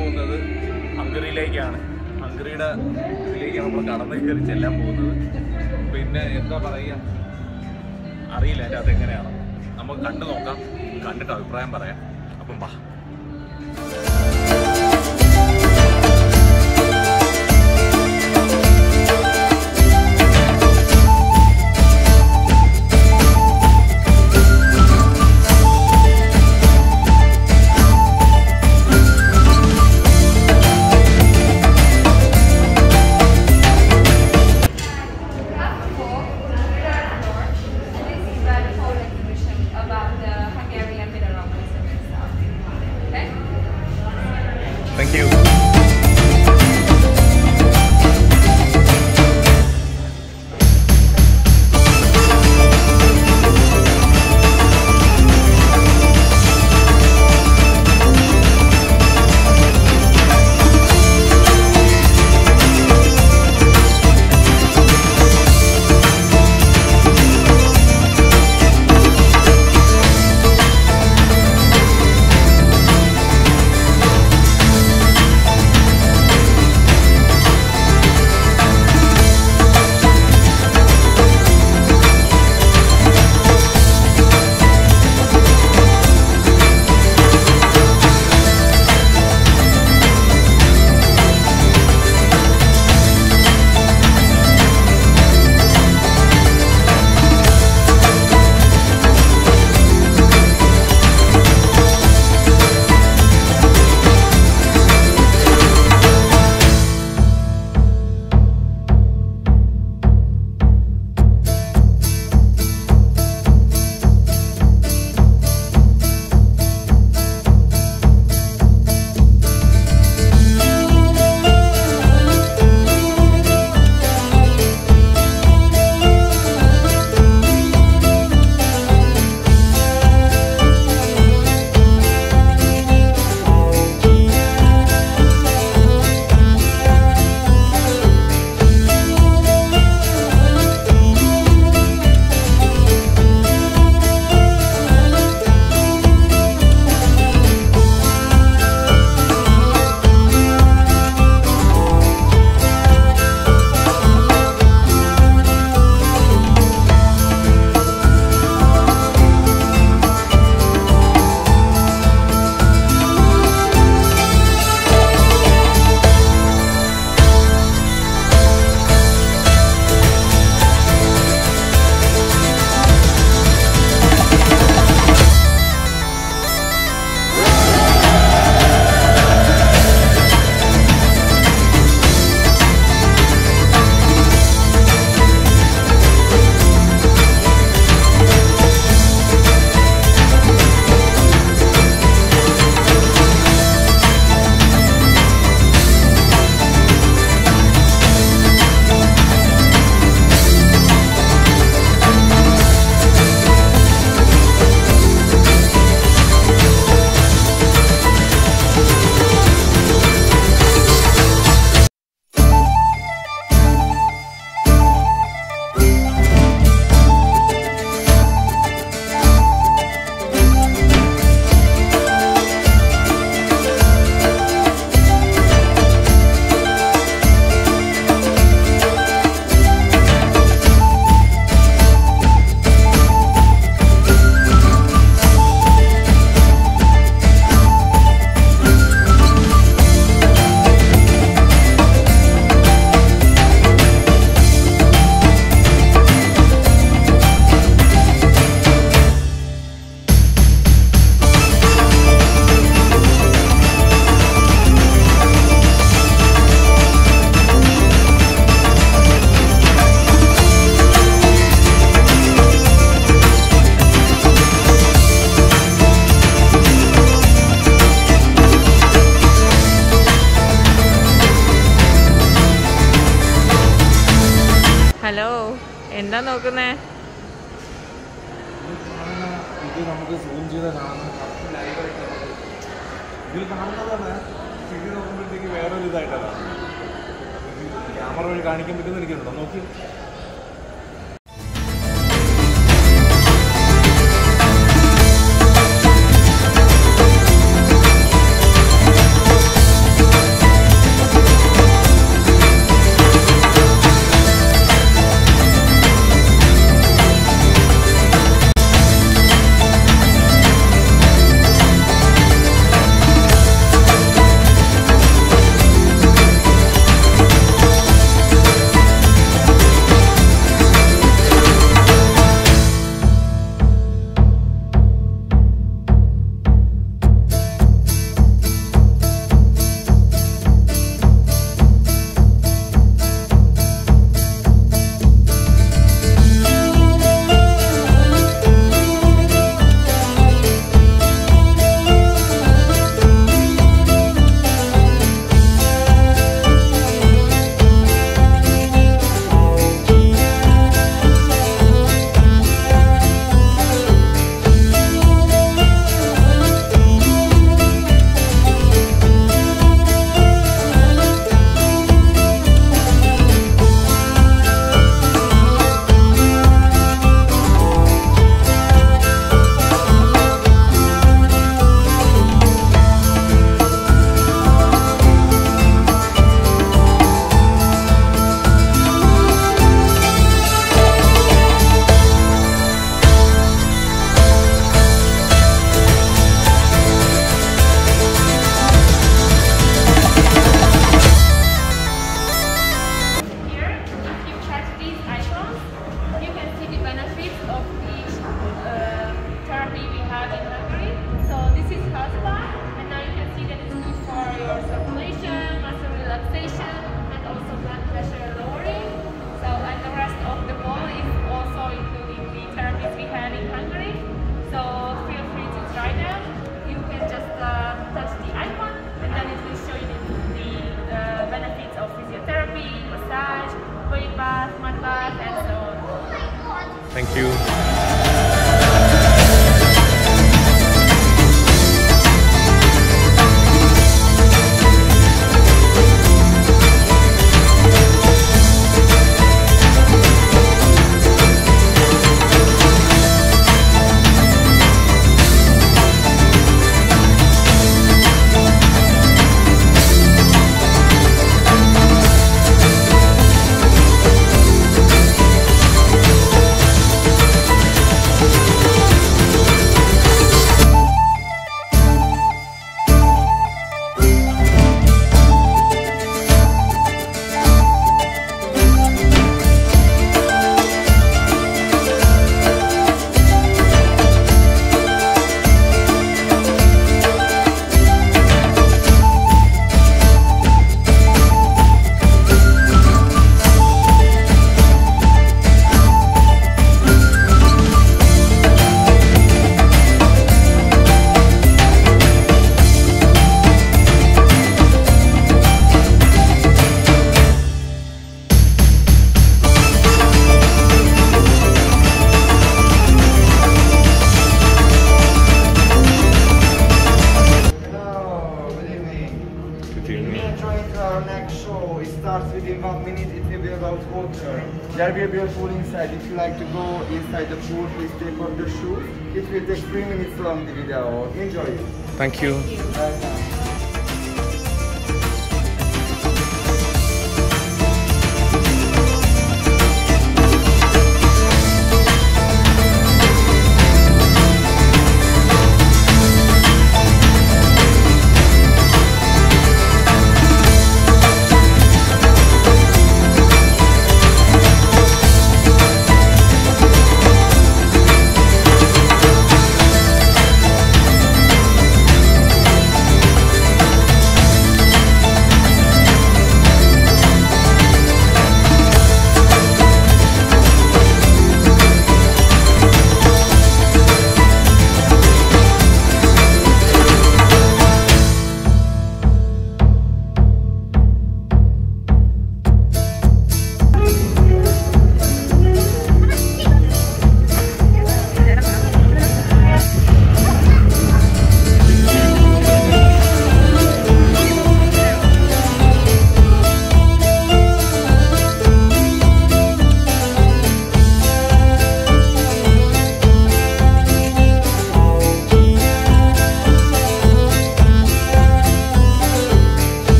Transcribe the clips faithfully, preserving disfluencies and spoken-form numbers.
പോകുന്നത് ഹംഗറിയിലേക്കാണ്. ഹംഗറിയുടെ ഇതിലേക്കാണ് നമ്മൾ കടന്നു കയറി ചെല്ലാൻ പോകുന്നത്. പിന്നെ എന്താ പറയുക അറിയില്ല അതിൻ്റെ അത് എങ്ങനെയാണ്. നമുക്ക് കണ്ടു നോക്കാം, കണ്ടിട്ട് അഭിപ്രായം പറയാം. അപ്പം വാ. Thank you. എന്താ നോക്കുന്നേ? ഇത് നമുക്ക് സൂം ചെയ്ത് കാണാം. ഇതിൽ കാണുന്നതാണ് ഇത് നോക്കുമ്പോഴത്തേക്ക് വേറൊരു ഇതായിട്ടാണ് ക്യാമറ വഴി കാണിക്കാൻ പറ്റുമെന്ന് എനിക്കുണ്ടോ നോക്കി. Thank you. There will be a pool inside. If you like to go inside the pool, please take off the shoes. It will take three minutes long, the video. Enjoy it. Thank you. Bye.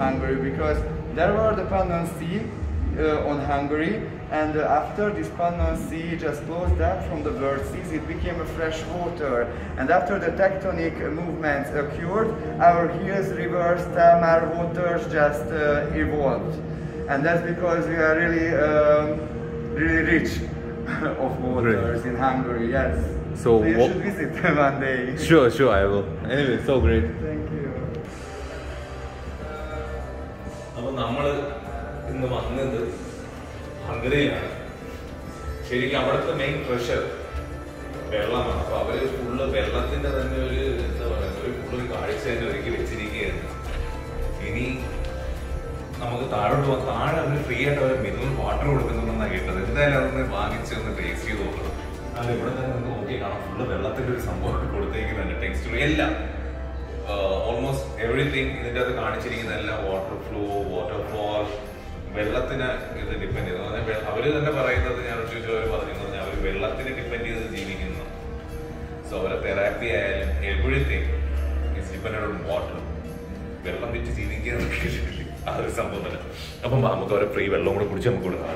Hungary, because there were the Pannon Sea uh, on Hungary, and uh, after this Pannon Sea just closed up from the world seas, it became a fresh water. And after the tectonic movements occurred, our hills, rivers, Tamar waters just uh, evolved. And that's because we are really, um, really rich of waters really? in Hungary, yes. So, so you should visit one day. Sure, sure, I will. Anyway, so great. Thank you. അപ്പോൾ നമ്മൾ ഇന്ന് വന്നത് ഹംഗറിയിലാണ്. ശരിക്കും അവിടുത്തെ main treasure വെള്ളമാണ്. അപ്പോൾ അവർ full വെള്ളത്തിൻ്റെ തന്നെ ഒരു എന്താ പറയുക ഒരു ഫുള്ളൊരു കാഴ്ച തന്നെ ഒരുക്കി വെച്ചിരിക്കുകയാണ്. ഇനി നമുക്ക് താഴോട്ട് പോകാം. താഴെ അവർ ഫ്രീ ആയിട്ട് അവർ മിനറൽ വാട്ടർ കൊടുക്കുന്നുണ്ടെന്നാണ് കേട്ടത്. എന്തായാലും അതൊന്ന് വാങ്ങിച്ച് ഒന്ന് ടേസ്റ്റ് ചെയ്ത് നോക്കണം. അത് ഇവിടെ തന്നെ നമുക്ക് നോക്കി കാണാം. ഫുള്ള് വെള്ളത്തിൻ്റെ ഒരു സംഭവം കൊടുത്തേക്കുന്നുണ്ട്. ടെക്സ്റ്റുകൾ എല്ലാം ഓൾമോസ്റ്റ് എവറിത്തിങ് ഇതിൻ്റെ അത് കാണിച്ചിരിക്കുന്നതെല്ലാം വാട്ടർ ഫ്ലോ, വാട്ടർഫോൾ, വെള്ളത്തിന് ഇത് ഡിപ്പെൻഡ് ചെയ്തു. പറഞ്ഞാൽ അവർ തന്നെ പറയുന്നത് ഞാൻ ചോദിച്ചു അവർ പറഞ്ഞു പറഞ്ഞാൽ അവർ വെള്ളത്തിന് ഡിപ്പെൻഡ് ചെയ്ത് ജീവിക്കുന്നു. സോ അവരെ തെറാപ്പി ആയാലും everything is depended on water. വെള്ളം വെച്ച് ജീവിക്കുക ആ ഒരു സംഭവം തന്നെ. അപ്പം നമുക്ക് അവരെ ഫ്രീ വെള്ളം കൂടെ കുടിച്ച് നമുക്ക് കൊടുക്കാം.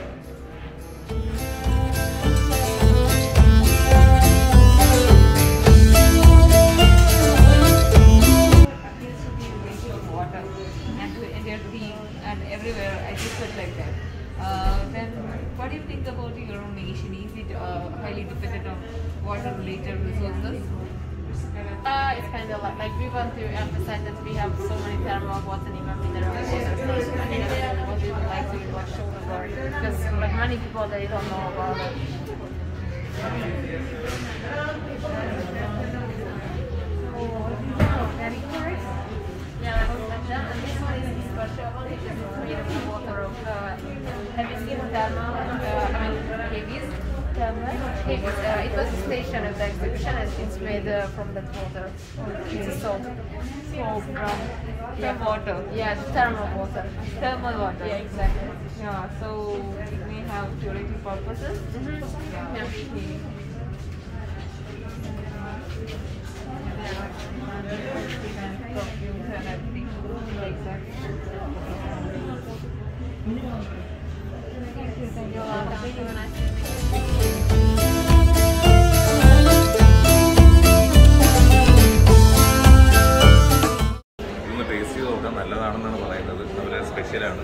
And everywhere I just felt like that. Uh, then what do you think about your own nation? Is it uh, highly dependent on water related resources? Uh, it's kind of like, like we want to emphasize that we have so many thermal water and even mineral resources. And that's what we would like to like, show the world, because like many people they don't know about it. Very nice. Yeah, like that. And this one is special. It is made of water of. Uh, have you seen thermal? Uh, I mean, caves. Thermal caves. Uh, it was a station of the exhibition, and it's made uh, from that water. It's a salt. So from Yeah, water. Yeah, thermal water. Thermal water. Yeah, exactly. Yeah, so it may have curative purposes. Mm-hmm. Yeah. Yeah. Okay. Perfumes and everything like that. Thank you, thank you. Have a nice evening. ഒന്ന് taste ചെയ്ത് നോക്കാൻ നല്ലതാണെന്നാണ് പറയുന്നത്. അവരെ സ്പെഷ്യലാണ്.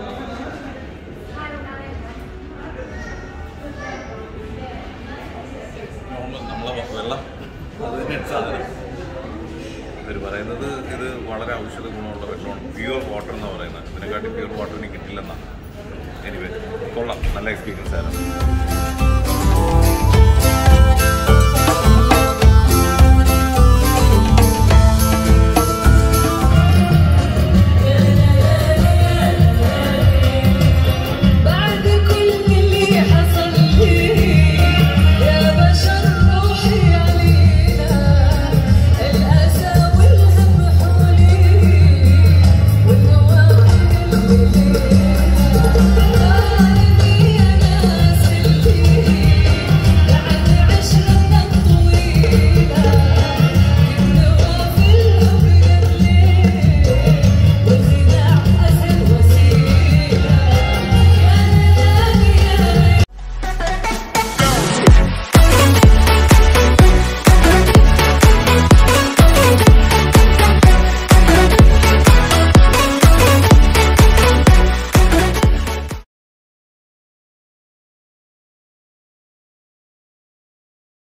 നമ്മളെ വെള്ളം അത് തന്നെ സാധനം. ഇവർ പറയുന്നത് ഇത് വളരെ ഔഷധ ഗുണമുള്ള വെള്ളമാണ്. പ്യുവർ വാട്ടർ എന്നാണ് പറയുന്നത്. ഇതിനെക്കാട്ടി പ്യുവർ വാട്ടർ ഇനി കിട്ടില്ലെന്നാണ്. എനിവേ കൊള്ളാം, നല്ല എക്സ്പീരിയൻസ് ആയിരുന്നു.